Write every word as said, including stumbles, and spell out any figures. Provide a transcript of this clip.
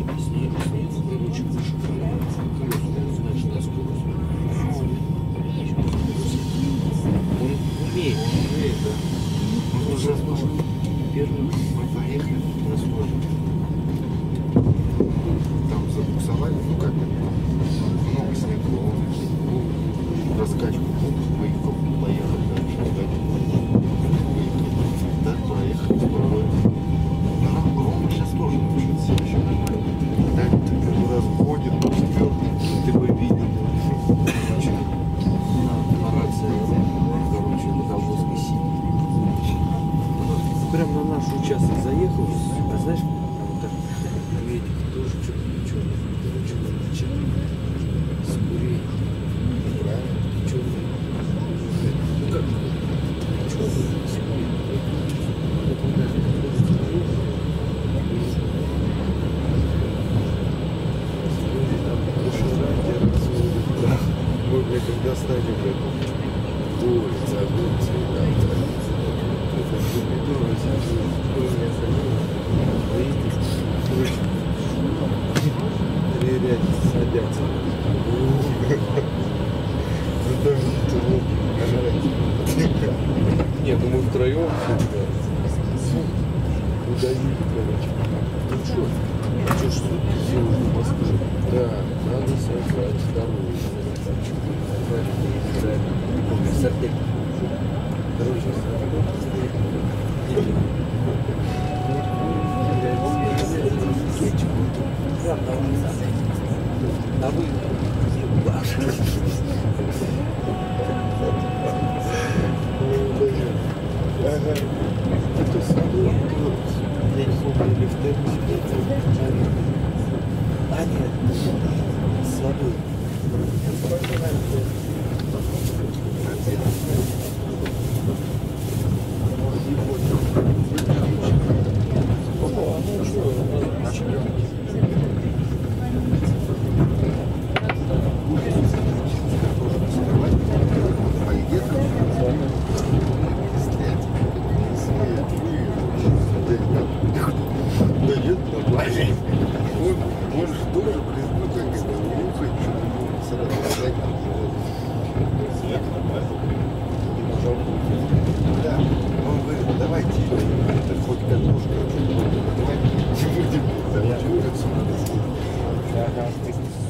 Снег, снег, короче, выше колеса, значит, на скорость. Он умеет, умеет, да. Он уже разложил. Первый мы поехали на скорость. Там забуксовали, ну как бы, много снега, раскачку, выехал, поехал дальше, выехал, так проехали спокойно. Ну, Рома сейчас тоже учится еще. Так, первый раз ходит, четвертый, ты бы видел. Короче, на рации, короче, водовозный синий. Прям на наш участок заехал, а знаешь, там так на ветке тоже что-то черное, короче, начали с курей. Черный. Ну как? Черный, с курей. Вот он даже Мы, блядь, когда стали, блядь, улица, улица, да, три ряда садятся. Нет, ну мы втроем удавили, короче. Ну что? А что ж сутки сделали в Москве? Да, надо создать вторую. сортир. Короче, а вы это собой, я не помню, или в термине, а нет, с водой. Да нет, нормально. Он, он же тоже, блин, ну как это, нюхает, что-то сразу сказать там. Нет, нормально. Да, он говорит, давайте, это хоть картошка, давайте не будем, да, нюхаться надо.